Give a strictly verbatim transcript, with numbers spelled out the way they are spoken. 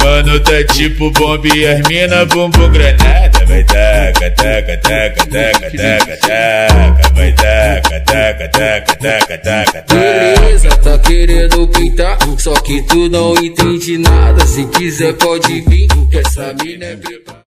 mano tá tipo bomba e as mina bumbum granada. Vai taca, taca, taca, taca, taca, taca. Vai taca, taca, taca, taca, taca, taca. Beleza, tá querendo pintar, só que tu não entende nada. Se quiser pode vir, que essa mina é preparada.